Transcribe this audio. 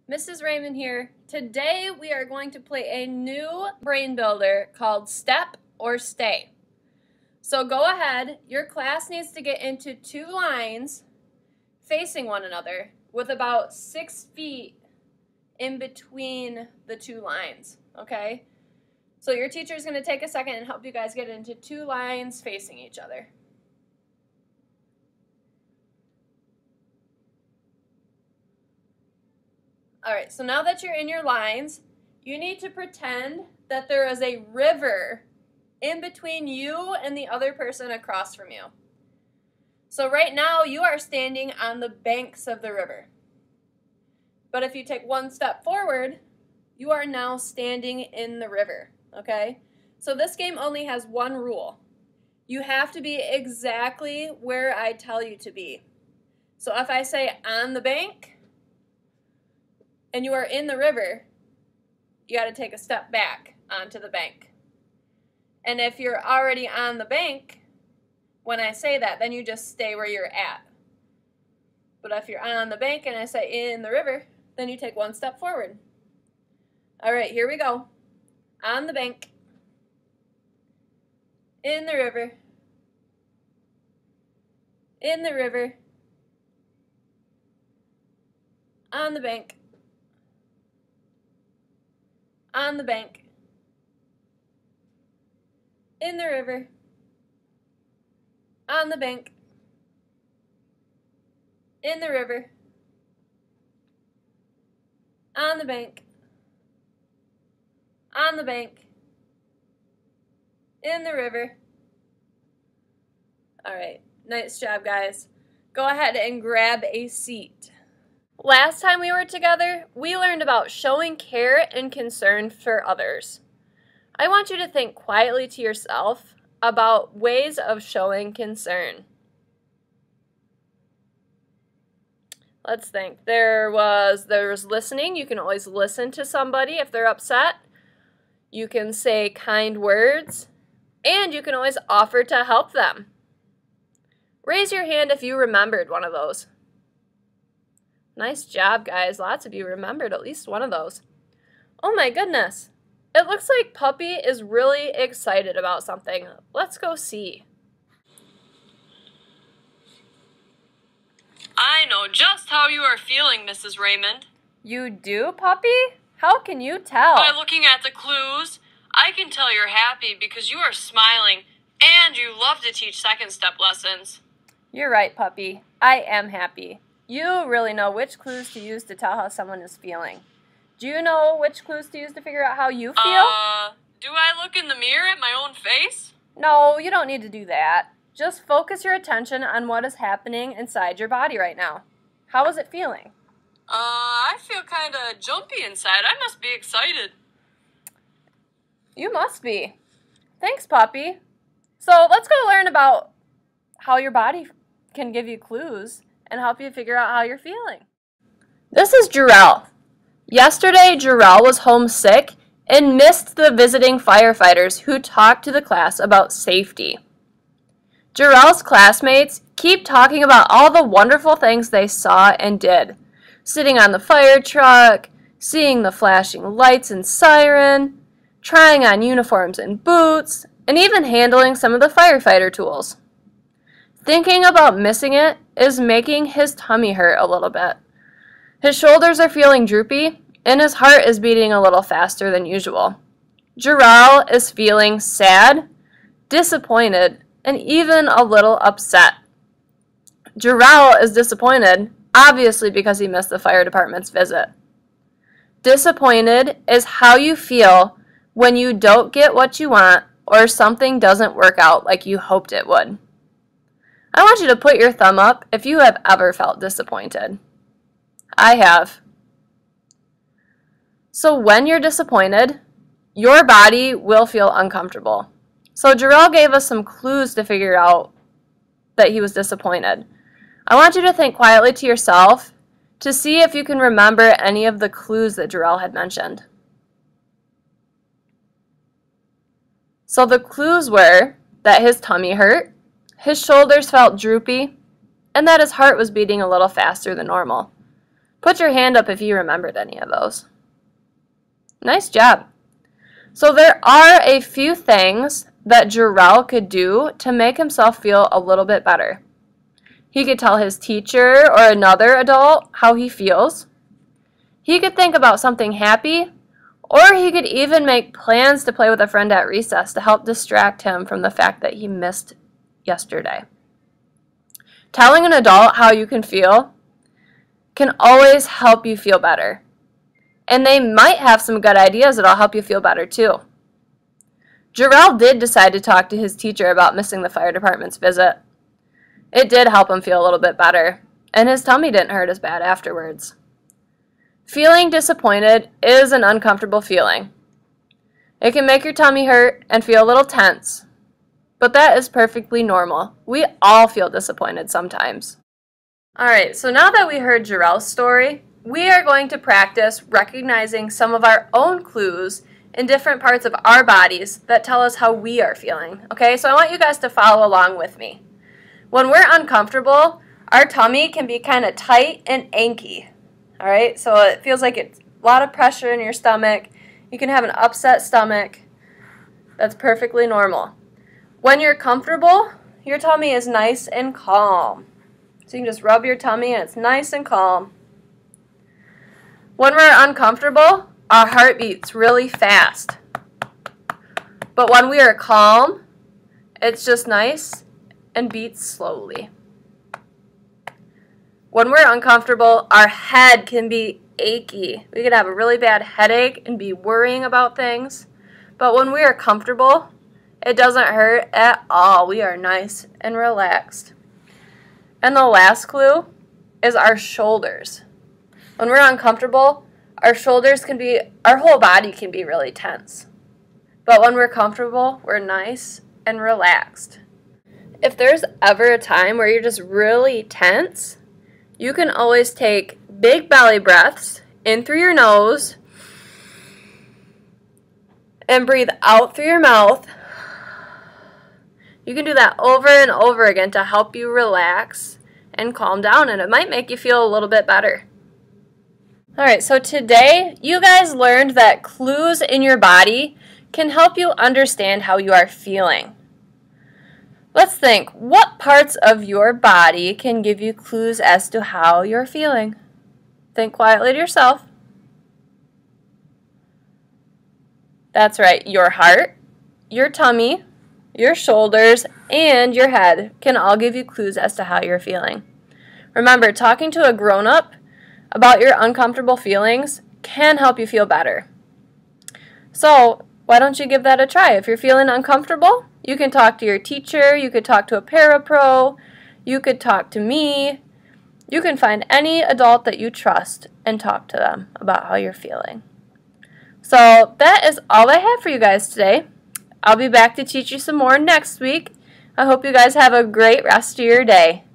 Mrs. Raymond here. Today we are going to play a new brain builder called Step or Stay. So go ahead, your class needs to get into two lines facing one another with about 6 feet in between the two lines, okay? So your teacher is going to take a second and help you guys get into two lines facing each other. Alright, so now that you're in your lines, you need to pretend that there is a river in between you and the other person across from you. So right now you are standing on the banks of the river. But if you take one step forward, you are now standing in the river, okay? So this game only has one rule. You have to be exactly where I tell you to be. So if I say on the bank, and you are in the river, you got to take a step back onto the bank. And if you're already on the bank, when I say that, then you just stay where you're at. But if you're on the bank and I say in the river, then you take one step forward. All right, here we go. On the bank, in the river, in the river, on the bank, on the bank, in the river, on the bank, in the river, on the bank, on the bank, in the river. All right, nice job, guys. Go ahead and grab a seat. Last time we were together, we learned about showing care and concern for others. I want you to think quietly to yourself about ways of showing concern. Let's think. There was listening. You can always listen to somebody if they're upset. You can say kind words, and you can always offer to help them. Raise your hand if you remembered one of those. Nice job, guys. Lots of you remembered at least one of those. Oh my goodness. It looks like Puppy is really excited about something. Let's go see. I know just how you are feeling, Mrs. Raymond. You do, Puppy? How can you tell? By looking at the clues, I can tell you're happy because you are smiling and you love to teach second step lessons. You're right, Puppy. I am happy. You really know which clues to use to tell how someone is feeling. Do you know which clues to use to figure out how you feel? Do I look in the mirror at my own face? No, you don't need to do that. Just focus your attention on what is happening inside your body right now. How is it feeling? I feel kind of jumpy inside. I must be excited. You must be. Thanks, Puppy. So let's go learn about how your body can give you clues and help you figure out how you're feeling. This is Jarrell. Yesterday, Jarrell was homesick and missed the visiting firefighters who talked to the class about safety. Jarrell's classmates keep talking about all the wonderful things they saw and did. Sitting on the fire truck, seeing the flashing lights and siren, trying on uniforms and boots, and even handling some of the firefighter tools. Thinking about missing it is making his tummy hurt a little bit. His shoulders are feeling droopy, and his heart is beating a little faster than usual. Jarrell is feeling sad, disappointed, and even a little upset. Jarrell is disappointed, obviously because he missed the fire department's visit. Disappointed is how you feel when you don't get what you want or something doesn't work out like you hoped it would. I want you to put your thumb up if you have ever felt disappointed. I have. So when you're disappointed, your body will feel uncomfortable. So Jarrell gave us some clues to figure out that he was disappointed. I want you to think quietly to yourself to see if you can remember any of the clues that Jarrell had mentioned. So the clues were that his tummy hurt, his shoulders felt droopy, and that his heart was beating a little faster than normal. Put your hand up if you remembered any of those. Nice job. So there are a few things that Jarrell could do to make himself feel a little bit better. He could tell his teacher or another adult how he feels. He could think about something happy, or he could even make plans to play with a friend at recess to help distract him from the fact that he missed yesterday. Telling an adult how you can feel can always help you feel better. And they might have some good ideas that'll help you feel better too. Jarrell did decide to talk to his teacher about missing the fire department's visit. It did help him feel a little bit better, and his tummy didn't hurt as bad afterwards. Feeling disappointed is an uncomfortable feeling. It can make your tummy hurt and feel a little tense, but that is perfectly normal. We all feel disappointed sometimes. Alright, so now that we heard Jarrell's story, we are going to practice recognizing some of our own clues in different parts of our bodies that tell us how we are feeling. Okay, so I want you guys to follow along with me. When we're uncomfortable, our tummy can be kind of tight and achy. Alright, so it feels like it's a lot of pressure in your stomach. You can have an upset stomach. That's perfectly normal. When you're comfortable, your tummy is nice and calm. So you can just rub your tummy and it's nice and calm. When we're uncomfortable, our heart beats really fast. But when we are calm, it's just nice and beats slowly. When we're uncomfortable, our head can be achy. We could have a really bad headache and be worrying about things. But when we are comfortable, it doesn't hurt at all. We are nice and relaxed. And the last clue is our shoulders. When we're uncomfortable, our whole body can be really tense. But when we're comfortable, we're nice and relaxed. If there's ever a time where you're just really tense, you can always take big belly breaths in through your nose and breathe out through your mouth. You can do that over and over again to help you relax and calm down, and it might make you feel a little bit better. Alright, so today you guys learned that clues in your body can help you understand how you are feeling. Let's think, what parts of your body can give you clues as to how you're feeling? Think quietly to yourself. That's right, your heart, your tummy, your shoulders, and your head can all give you clues as to how you're feeling. Remember, talking to a grown-up about your uncomfortable feelings can help you feel better. So, why don't you give that a try? If you're feeling uncomfortable, you can talk to your teacher, you could talk to a parapro, you could talk to me. You can find any adult that you trust and talk to them about how you're feeling. So that is all I have for you guys today. I'll be back to teach you some more next week. I hope you guys have a great rest of your day.